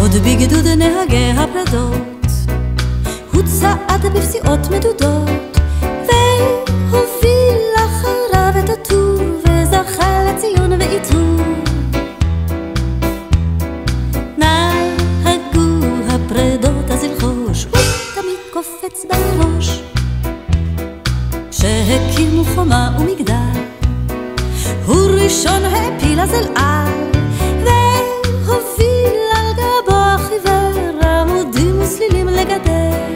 עוד בגדוד נהגי הפרדות הוא צעד בפסיעות מדודות והוביל אחריו את הטור וזכה לציון ועיטור. נהגו הפרדות אז ללחוש הוא תמיד קופץ בראש. כשהקימו חומה ומגדל הוא ראשון העפיל אז אל על והוביל על גבו החיוור עמודים וסלילים לגדר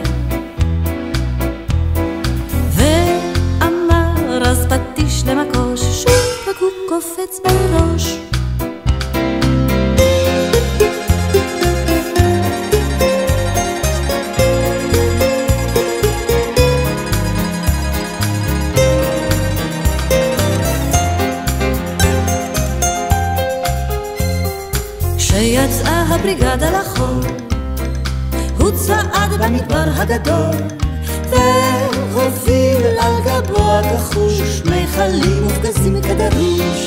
ואמר אז פטיש למקוש שוב רק הוא קופץ בראש. כשיצאה הבריגדה לחול הוא צעד במדבר הגדול והוביל על גבו הכחוש מיכלים ופגזים כדרוש.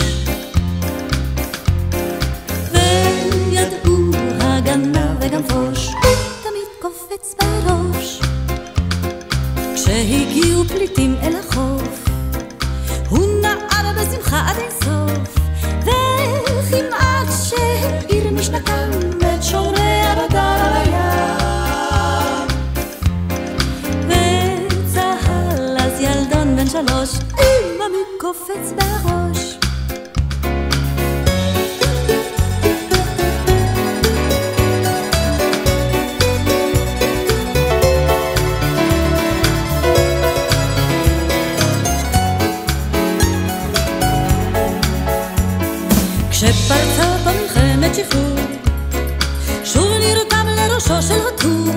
וידעו הגנב וגם פוש תמיד קופץ בראש. כשהגיעו פליטים אל החוף הוא נער בשמחה עד אינסוף וכמעט שהאיר משנתם את שורי הבדר על הים וצהל אז ילדון בן 3 אמא מי קופץ בראש. כשפרצה במלחמת שחרור שוב נרתם לראשו של הטור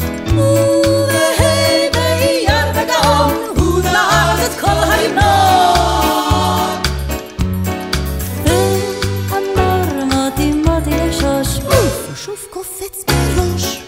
ובהי באייר וגאון הוא נעד את כל ההמנון ואמר מוטי מוטי לשוש ושוב קופץ בראש.